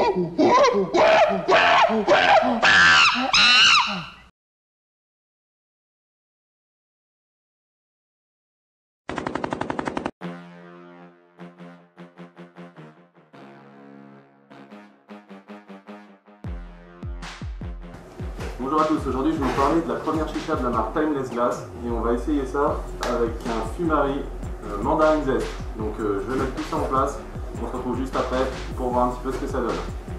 Bonjour à tous, aujourd'hui je vais vous parler de la première chicha de la marque Timeless Glass et on va essayer ça avec un fumari mandarin zest. Donc je vais mettre tout ça en place, on se retrouve juste après pour voir un petit peu ce que ça donne.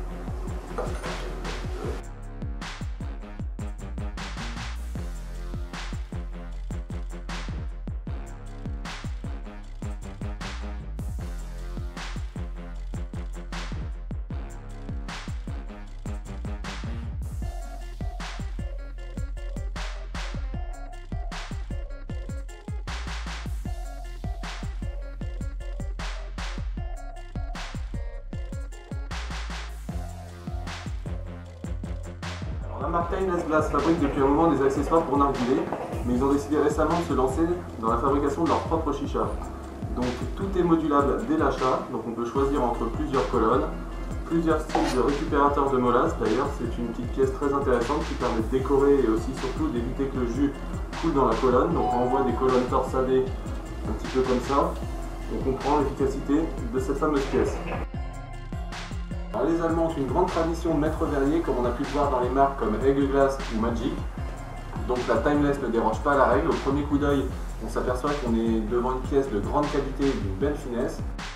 La marque Timeless Glass fabrique depuis un moment des accessoires pour narguilé, mais ils ont décidé récemment de se lancer dans la fabrication de leur propre chicha. Donc tout est modulable dès l'achat, donc on peut choisir entre plusieurs colonnes, plusieurs styles de récupérateurs de molasse. D'ailleurs c'est une petite pièce très intéressante qui permet de décorer et aussi surtout d'éviter que le jus coule dans la colonne. Donc on voit des colonnes torsadées un petit peu comme ça, on comprend l'efficacité de cette fameuse pièce. Alors, les Allemands ont une grande tradition de maître verrier, comme on a pu le voir dans les marques comme Eggeglass ou Magic. Donc la Timeless ne déroge pas à la règle. Au premier coup d'œil, on s'aperçoit qu'on est devant une pièce de grande qualité et d'une belle finesse.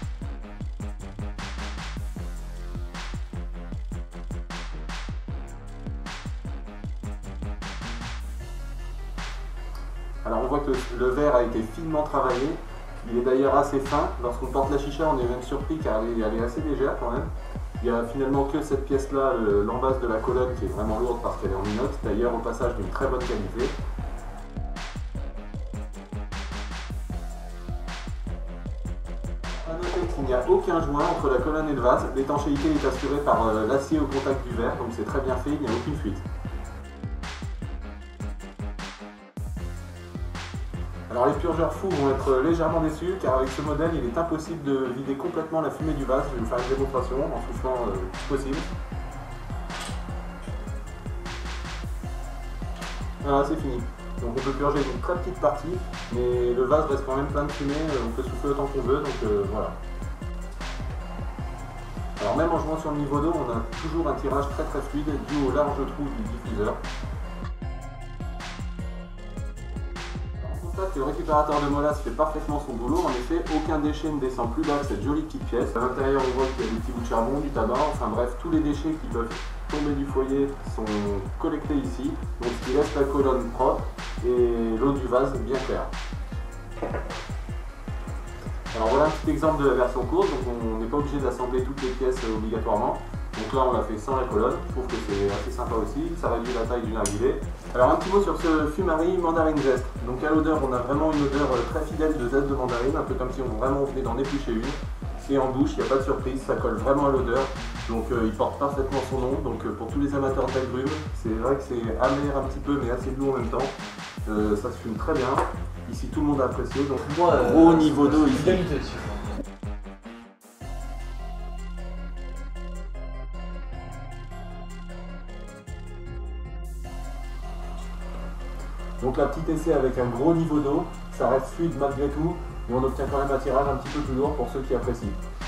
Alors on voit que le verre a été finement travaillé. Il est d'ailleurs assez fin. Lorsqu'on porte la chicha, on est même surpris car elle est assez légère quand même. Il n'y a finalement que cette pièce-là, l'embase de la colonne, qui est vraiment lourde parce qu'elle est en inox, d'ailleurs au passage d'une très bonne qualité. A noter qu'il n'y a aucun joint entre la colonne et le vase. L'étanchéité est assurée par l'acier au contact du verre, donc c'est très bien fait, il n'y a aucune fuite. Alors les purgeurs fous vont être légèrement déçus car avec ce modèle il est impossible de vider complètement la fumée du vase. Je vais vous faire une démonstration en soufflant le plus possible. Voilà, c'est fini. Donc on peut purger une très petite partie, mais le vase reste quand même plein de fumée, on peut souffler autant qu'on veut, donc voilà. Alors même en jouant sur le niveau d'eau, on a toujours un tirage très fluide dû au large trou du diffuseur. Que le récupérateur de molasse fait parfaitement son boulot. En effet, aucun déchet ne descend plus bas que cette jolie petite pièce. À l'intérieur, on voit qu'il y a des petits bouts de charbon, du tabac, enfin bref, tous les déchets qui peuvent tomber du foyer sont collectés ici. Donc ce qui laisse la colonne propre et l'eau du vase bien claire. Alors voilà un petit exemple de la version courte, donc on n'est pas obligé d'assembler toutes les pièces obligatoirement. Donc là on l'a fait sans la colonne, je trouve que c'est assez sympa aussi, ça réduit la taille du narguilé. Alors un petit mot sur ce fumari mandarin zest. Donc à l'odeur on a vraiment une odeur très fidèle de zeste de mandarine, un peu comme si on vraiment venait d'en éplucher une. Et en bouche, il n'y a pas de surprise, ça colle vraiment à l'odeur. Donc il porte parfaitement son nom, donc pour tous les amateurs d'agrumes, c'est vrai que c'est amer un petit peu mais assez doux en même temps. Ça se fume très bien, ici tout le monde a apprécié, donc gros niveau d'eau ici. Donc la petite essai avec un gros niveau d'eau, ça reste fluide malgré tout, et on obtient quand même un tirage un petit peu plus lourd pour ceux qui apprécient.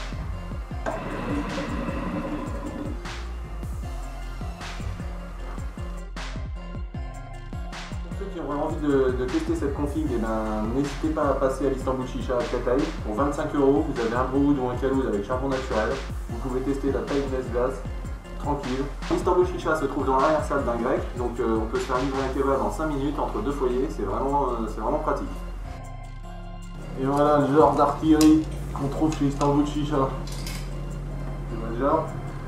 Pour ceux qui auraient envie de tester cette config, n'hésitez pas à passer à l'Istanbul Chicha à Créteil. Pour 25 €, vous avez un brood ou un caloud avec charbon naturel. Vous pouvez tester la Timeless Glass tranquille. L'Istanbul Chicha se trouve dans l'arrière-salle d'un grec, donc on peut se faire livrer un kebab en 5 minutes entre deux foyers, c'est vraiment pratique. Et voilà le genre d'artillerie qu'on trouve chez Istanbul Chicha. C'est déjà.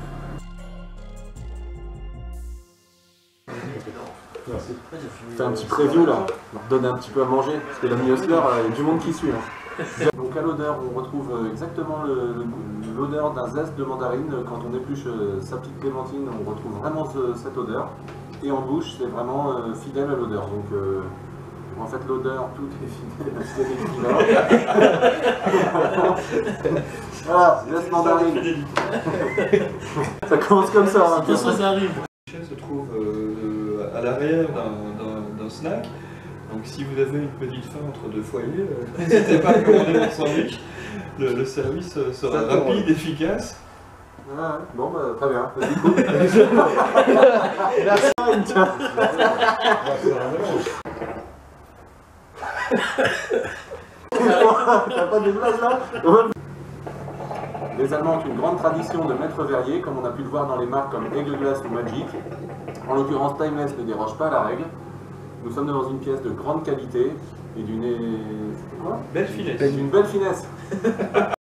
Fais un petit preview là, leur donner un petit peu à manger, parce que la mi-Osler, il y a du monde qui suit. Donc à l'odeur, on retrouve exactement l'odeur d'un zeste de mandarine. Quand on épluche sa petite clémentine, on retrouve vraiment cette odeur. Et en bouche, c'est vraiment fidèle à l'odeur. Donc En fait, l'odeur, tout est fidèle. Voilà, laisse mandarine. Ça commence comme ça. Hein, ça arrive. Le se trouve à l'arrière d'un snack. Donc si vous avez une petite faim entre deux foyers, n'hésitez pas à commander votre sandwich. Le service sera rapide, efficace. Ouais, bon, bah, très bien. Du coup... Merci. T'as pas des blagues là? Les Allemands ont une grande tradition de maître verrier, comme on a pu le voir dans les marques comme Eggleglass ou Magic. En l'occurrence, Timeless ne déroge pas à la règle. Nous sommes dans une pièce de grande qualité et d'une... Belle finesse. D'une belle finesse.